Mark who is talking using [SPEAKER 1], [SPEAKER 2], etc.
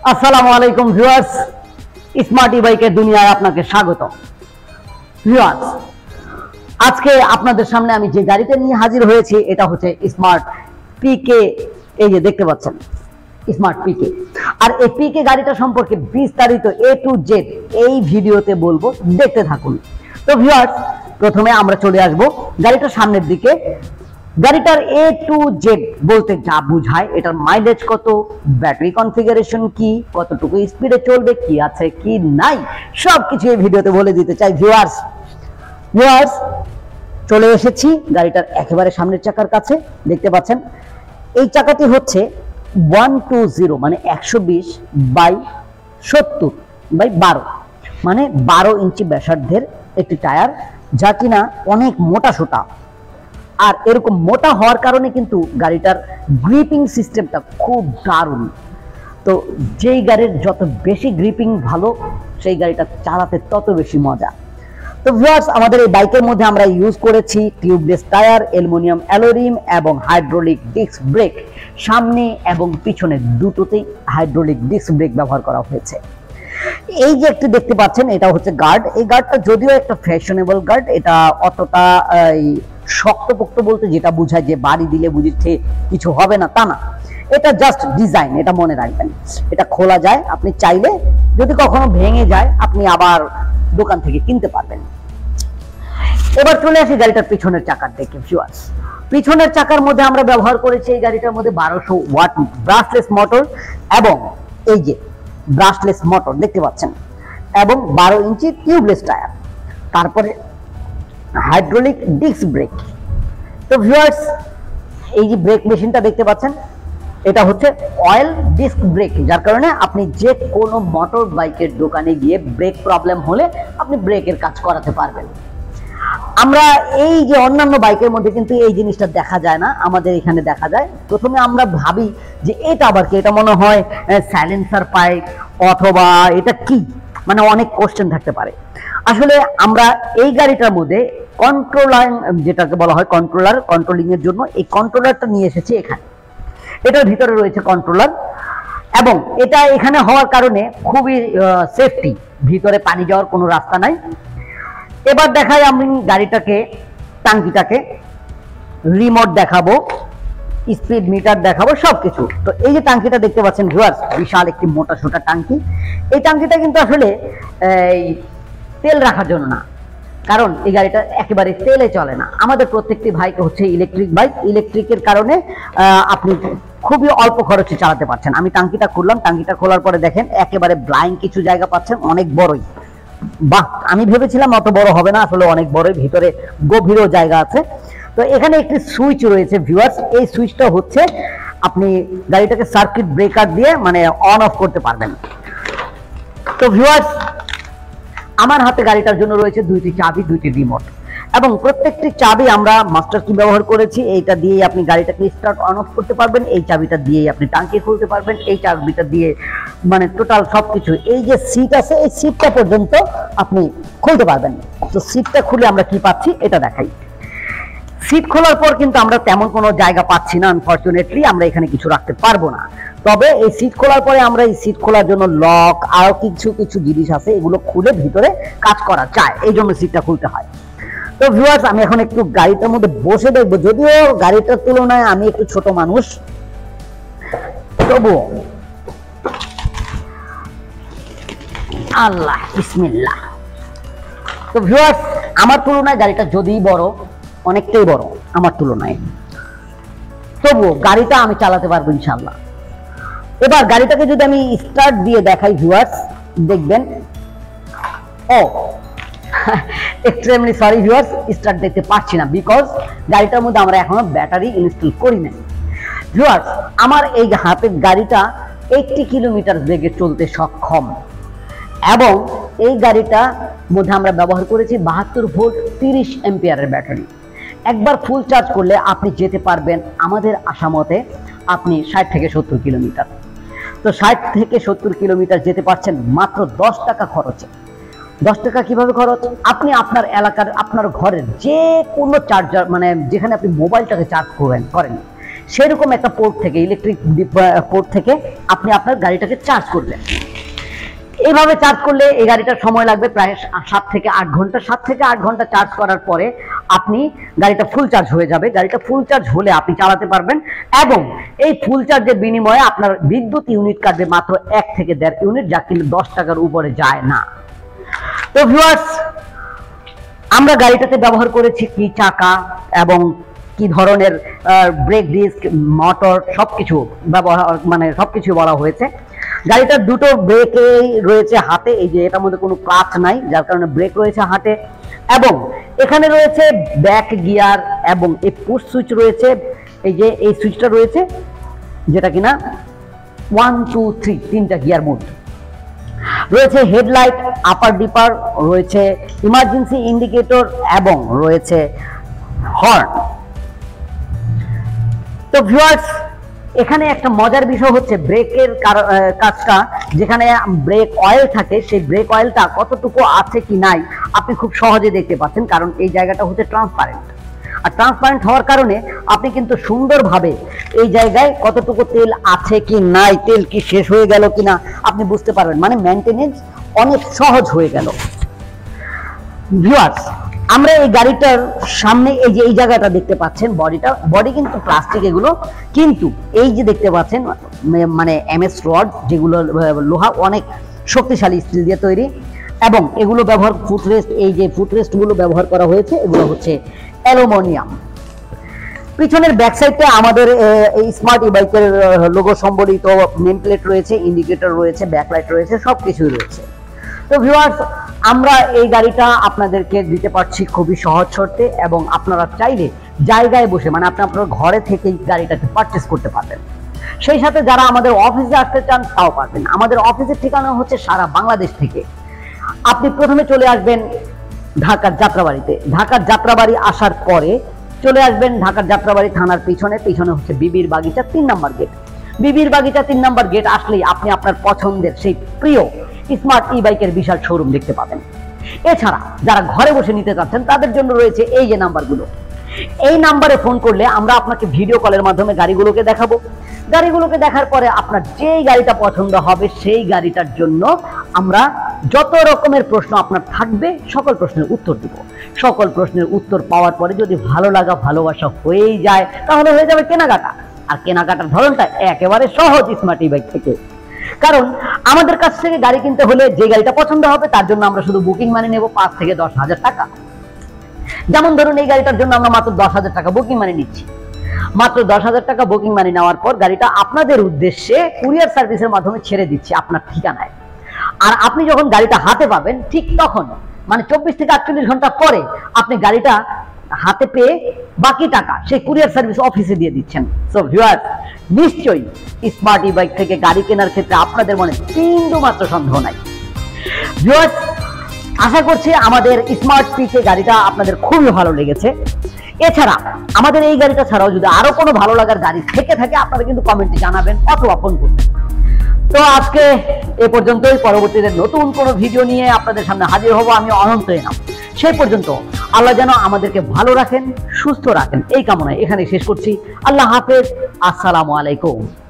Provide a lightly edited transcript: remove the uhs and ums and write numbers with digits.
[SPEAKER 1] আসসালামু আলাইকুম viewers, smart ই-বাইকের দুনিয়ায় আপনাকে স্বাগত। ভিউয়ার্স, আজকে আপনাদের সামনে আমি যে গাড়িটা নিয়ে হাজির হয়েছি এটা হচ্ছে স্মার্ট পিকে। এই যে দেখতে পাচ্ছেন স্মার্ট পিকে। আর এই পিকে গাড়িটা সম্পর্কে বিস্তারিত A to Z এই ভিডিওতে বলবো, দেখতে থাকুন। তো ভিউয়ার্স, প্রথমে আমরা চলে আসব গাড়িটার সামনের দিকে। গাড়িটার A to Z বলতে যা বোঝায়, এটার মাইলেজ কত, ব্যাটারি কনফিগারেশন কি, কতটুকু স্পিডে চলবে, কি আছে কি নাই, সবকিছু এই ভিডিওতে বলে দিতে চাই। ভিউয়ার্স চলে এসেছি গাড়িটার একেবারে সামনের চাকার কাছে। দেখতে পাচ্ছেন এই চাকাটি হচ্ছে 120 মানে 120/70/12 মানে 12 ইঞ্চি ব্যাসার্ধের একটি টায়ার, যা কিনা অনেক মোটা সোটা। আর এরকম মোটা হওয়ার কারণে কিন্তু গাড়িটার গ্রিপিং সিস্টেমটা খুব দারুণ। তো যেই গাড়ির যত বেশি গ্রিপিং ভালো, সেই গাড়িটা চালাতে তত বেশি মজা। তো ভিউয়ার্স, আমাদের এই বাইকের মধ্যে আমরা ইউজ করেছি টিউবলেস টায়ার, অ্যালুমিনিয়াম অ্যালোরিম এবং হাইড্রোলিক ডিস্ক ব্রেক। সামনে এবং পিছনে দুটোতেই হাইড্রোলিক ডিস্ক ব্রেক ব্যবহার করা হয়েছে। এই যে একটু দেখতে পাচ্ছেন, এটা হচ্ছে গার্ড। এই গার্ডটা যদিও একটা ফ্যাশনেবল গার্ড, এটা অতটা শক্তপোক্ত বলতে যেটা বোঝায় যে বাড়ি দিলে বুঝিচ্ছে কিছু হবে না, তা না। এটা জাস্ট ডিজাইন, এটা মনে রাখবেন। এটা খোলা যায়, আপনি চাইলে যদি কখনো ভেঙে যায় আপনি আবার দোকান থেকে কিনতে পারবেন। এবার চলে আসি গাড়িটার পিছনের চাকার দিকে। ভিউয়ার্স, পিছনের চাকার মধ্যে আমরা ব্যবহার করেছি এই গাড়িটার মধ্যে 1200 ওয়াট ব্রাশলেস মোটর, এবং এই যে ব্রাশলেস মোটর দেখতে পাচ্ছেন, এবং 12 ইঞ্চি টিউবলেস টায়ার, তারপরে হাইড্রোলিক ডিস্ক ব্রেক। তো ভিউয়ার্স, এই যে ব্রেক মেশিনটা দেখতে পাচ্ছেন, এটা হচ্ছে অয়েল ডিস্ক ব্রেক, যার কারণে আপনি যে কোনো মোটর বাইকের দোকানে গিয়ে ব্রেক প্রবলেম হলে আপনি ব্রেকের কাজ করাতে পারবেন। আমরা এই যে অন্যান্য বাইকের মধ্যে কিন্তু এই জিনিসটা দেখা যায় না, আমাদের এখানে দেখা যায়। প্রথমে আমরা ভাবি যে এটা আবার কি, এটা মনে হয় সাইলেন্সার পাইপ অথবা এটা কি, মানে অনেক কোশ্চেন থাকতে পারে। আসলে আমরা এই গাড়িটার মধ্যে কন্ট্রোলার, যেটাকে বলা হয় কন্ট্রোলিং এর জন্য এই কন্ট্রোলারটা নিয়ে এসেছি এখানে। এটার ভিতরে রয়েছে কন্ট্রোলার, এবং এটা এখানে হওয়ার কারণে খুবই সেফটি, ভিতরে পানি যাওয়ার কোনো রাস্তা নাই। এবার দেখাই আমি গাড়িটাকে, টাঙ্কিটাকে, রিমোট দেখাবো, স্পিড মিটার দেখাবো, সবকিছু। তো এই যে টাঙ্কিটা দেখতে পাচ্ছেন ভিউয়ার্স, বিশাল একটি মোটা সোটা টাঙ্কি। এই টাঙ্কিটা কিন্তু আসলে তেল রাখার জন্য না, কারণ এই গাড়িটা একেবারে তেলে চলে না। আমাদের প্রত্যেকটি বাইক হচ্ছে ইলেকট্রিক বাইক, ইলেকট্রিকের কারণে আপনি খুবই অল্প খরচে চালাতে পারছেন। আমি টাঙ্কিটা খুললাম, টাঙ্কিটা খোলার পরে দেখেন একেবারে ব্লাইন্ড কিছু জায়গা পাচ্ছেন, অনেক বড়ই। বাহ, আমি ভেবেছিলাম অত বড় হবে না, আসলে অনেক বড়ই, ভিতরে গভীরও জায়গা আছে। তো এখানে একটি সুইচ রয়েছে ভিউয়ার্স, এই সুইচটা হচ্ছে আপনি গাড়িটাকে সার্কিট ব্রেকার দিয়ে মানে অন অফ করতে পারবেন। তো ভিউয়ার্স, আমার হাতে গাড়িটার জন্য রয়েছে দুইটি চাবি, দুইটি রিমোট, এবং প্রত্যেকটি চাবি আমরা মাস্টার কি ব্যবহার করেছি। এইটা দিয়েই আপনি গাড়িটাকে স্টার্ট অন অফ করতে পারবেন, এই চাবিটা দিয়েই আপনি টাঙ্কি খুলতে পারবেন, এই চাবিটা দিয়ে মানে টোটাল সবকিছু। এই যে সিট আছে, এই সিটটা পর্যন্ত আপনি খুলতে পারবেন। তো সিটটা খুলে আমরা কি পাচ্ছি এটা দেখাই। সিট খোলার পর কিন্তু আমরা তেমন কোনো জায়গা পাচ্ছি না, আনফরচুনেটলি আমরা এখানে কিছু রাখতে পারবো না। তবে এই সিট খোলার পরে আমরা এই সিট খোলার জন্য লক, আরো কিছু কিছু জিনিস আছে, এগুলো খুলে ভিতরে কাজ করা যায়, এই জন্য সিটটা খুলতে হয়। তো ভিউয়ার্স, আমি এখন একটু গাড়িটার মধ্যে বসে দেখবো, যদিও গাড়িটার তুলনায় আমি একটু ছোট মানুষ, তবুও আল্লাহ বিসমিল্লাহ। তো ভিউয়ার্স, আমার তুলনায় গাড়িটা যদিই বড়, অনেকটাই বড় আমার তুলনায়, তবুও গাড়িটা আমি চালাতে পারবো ইনশাল্লাহ। এবার গাড়িটাকে যদি আমি স্টার্ট দিয়ে দেখাই ভিউয়ার্স, দেখবেন এক্সট্রিমলি সরি ভিউয়ার্স, স্টার্ট দেখতে পাচ্ছি না, বিকজ গাড়িটার মধ্যে আমরা এখনো ব্যাটারি ইনস্টল করি নাই। ভিউয়ার্স, আমার এই হাতের গাড়িটা 80 কিলোমিটার বেগে চলতে সক্ষম, এবং এই গাড়িটার মধ্যে আমরা ব্যবহার করেছি 72 ভোল্ট 30 অ্যাম্পিয়ারের ব্যাটারি। একবার ফুল চার্জ করলে আপনি যেতে পারবেন আমাদের আশা মতে আপনি 60 থেকে 70 কিলোমিটার। তো 60 থেকে 70 কিলোমিটার যেতে পারছেন মাত্র 10 টাকা খরচে। 10 টাকা কিভাবে খরচ? আপনি আপনার এলাকার, আপনার ঘরের যে কোনো চার্জার, মানে যেখানে আপনি মোবাইলটাকে চার্জ করেন, সেরকম একটা পোর্ট থেকে, ইলেকট্রিক পোর্ট থেকে আপনি আপনার গাড়িটাকে চার্জ করবেন। এইভাবে চার্জ করলে এই গাড়িটার সময় লাগবে প্রায় 7 থেকে 8 ঘন্টা। 7 থেকে 8 ঘন্টা চার্জ করার পরে আপনি গাড়িটা ফুল চার্জ হয়ে যাবে। গাড়িটা ফুল চার্জ হলে আপনি চালাতে পারবেন, এবং এই ফুল চার্জের বিনিময়ে আপনার বিদ্যুৎ ইউনিট কাটবে মাত্র 1 থেকে 1.5 ইউনিট, যা কিন্তু 10 টাকার উপরে যায় না। তো ভিউয়ার্স, আমরা গাড়িটাতে ব্যবহার করেছি কি চাকা এবং কি ধরনের ব্রেক ডিস্ক, মোটর, সবকিছু ব্যবহার, মানে সবকিছু বলা হয়েছে। গাড়িটার দুটো ব্রেকই রয়েছে হাতে, এই যে এটার মধ্যে কোনো ক্লাচ নাই, যার কারণে ব্রেক রয়েছে হাতে, এবং এখানে রয়েছে ব্যাক গিয়ার, এবং এই পুশ সুইচ রয়েছে, এই যে এই সুইচটা রয়েছে, যেটা কিনা 1 2 3 তিনটা গিয়ার মোড রয়েছে। হেডলাইট, আপার ডিপার রয়েছে, ইমার্জেন্সি ইন্ডিকেটর, এবং রয়েছে হর্ন। তো ভিউয়ার্স, এখানে একটা মজার বিষয় হচ্ছে ব্রেকের কাজটা, যেখানে ব্রেক অয়েল থাকে, সেই ব্রেক অয়েলটা কতটুকু আছে কি নাই আপনি খুব সহজে দেখতে পাচ্ছেন, কারণ এই জায়গাটা হচ্ছে ট্রান্সপারেন্ট। আর ট্রান্সপারেন্ট হওয়ার কারণে আপনি কিন্তু সুন্দরভাবে এই জায়গায় কতটুকু তেল আছে কি নাই, তেল কি শেষ হয়ে গেল কিনা আপনি বুঝতে পারবেন, মানে মেইনটেনেন্স অনেক সহজ হয়ে গেল। ভিউয়ার্স, আমরা এই গাড়িটার সামনে এই যে এই জায়গাটা দেখতে পাচ্ছেন, বডি কিন্তু প্লাস্টিক, এগুলো কিন্তু এই যে দেখতে পাচ্ছেন মানে এমএস রড, যেগুলো লোহা, অনেক শক্তিশালী স্টিল দিয়ে তৈরি, এবং এগুলো ব্যবহার ফুটরেস্ট, এই যে ফুটরেস্টগুলো ব্যবহার করা হয়েছে এগুলো হচ্ছে অ্যালুমিনিয়াম। পিছনের ব্যাক সাইডে আমাদের এই স্মার্ট ই-বাইকের লোগো সম্বলিত নেম প্লেট রয়েছে, ইন্ডিকেটর রয়েছে, ব্যাকলাইট রয়েছে, সবকিছুই রয়েছে। তো ভিউয়ার্স, আমরা এই গাড়িটা আপনাদেরকে দিতে পারছি খুবই সহজ শর্তে, এবং আপনারা চাইলে জায়গায় বসে, মানে আপনি আপনার ঘরে থেকেই গাড়িটাকে পারচেস করতে পারবেন। সেই সাথে যারা আমাদের অফিসে আসতে চান তাও পারবেন। আমাদের অফিসের ঠিকানা হচ্ছে সারা বাংলাদেশ থেকে। আপনি প্রথমে চলে আসবেন ঢাকার যাত্রাবাড়িতে। ঢাকার যাত্রাবাড়ি আসার পরে চলে আসবেন ঢাকার যাত্রাবাড়ি থানার পিছনে হচ্ছে বিবির বাগিচা 3 নম্বর গেট। বিবির বাগিচা 3 নম্বর গেট আসলেই আপনি আপনার পছন্দের সেই প্রিয় স্মার্ট ই-বাইকের বিশাল শোরুম দেখতে পাবেন। এছাড়া যারা ঘরে বসে নিতে চাচ্ছেন তাদের জন্য রয়েছে এই যে নাম্বারগুলো। এই নাম্বারে ফোন করলে আমরা আপনাকে ভিডিও কলের মাধ্যমে গাড়িগুলোকে দেখাবো। গাড়িগুলোকে দেখার পরে আপনার যেই গাড়িটা পছন্দ হবে সেই গাড়িটার জন্য আমরা যত রকমের প্রশ্ন আপনার থাকবে সকল প্রশ্নের উত্তর দিব। সকল প্রশ্নের উত্তর পাওয়ার পরে যদি ভালো লাগা, ভালোবাসা হয়েই যায়, তাহলে হয়ে যাবে কেনাকাটা। আর কেনাকাটার ধরনটা একেবারে সহজ স্মার্ট ই-বাইক থেকে। কারণ আমাদের কাছ থেকে গাড়ি কিনতে হলে যে গাড়িটা পছন্দ হবে তার জন্য আমরা শুধু বুকিং মানি নেব 5 থেকে 10 হাজার টাকা। যেমন ধরুন এই গাড়িটার জন্য আমরা মাত্র 10 হাজার টাকা বুকিং মানি নিচ্ছি। মাত্র 10 হাজার টাকা বুকিং মানি নেওয়ার পর গাড়িটা আপনাদের উদ্দেশ্যে কুরিয়ার সার্ভিসের মাধ্যমে ছেড়ে দিচ্ছি আপনার ঠিকানায়। আর আপনি যখন গাড়িটা হাতে পাবেন ঠিক তখন, মানে 24 থেকে 48 ঘন্টা পরে আপনি গাড়িটা হাতে পেয়ে বাকি টাকা সেই কুরিয়ার সার্ভিস অফিসে দিয়ে দিচ্ছেন। সো ভিউয়ার্স, নিশ্চয়ই স্মার্ট ই-বাইক থেকে গাড়ি কেনার ক্ষেত্রে আপনাদের মনে বিন্দু মাত্র সন্দেহ নাই। ভিউয়ার্স, আশা করছি আমাদের স্মার্ট পিকে গাড়িটা আপনাদের খুবই ভালো লেগেছে। এছাড়া আমাদের এই গাড়িটা ছাড়াও যদি আরো কোনো ভালো লাগার গাড়ি থেকে থাকে আপনারা কিন্তু কমেন্টে জানাবেন অথবা ফোন করবেন। তো আজকে এ পর্যন্তই। পরবর্তীতে নতুন কোনো ভিডিও নিয়ে আপনাদের সামনে হাজির হব আমি, অনন্ত এনাম। সেই পর্যন্ত আল্লাহ যেন আমাদেরকে ভালো রাখেন, সুস্থ রাখেন, এই কামনায় এখানে শেষ করছি। আল্লাহ হাফেজ, আসসালামু আলাইকুম।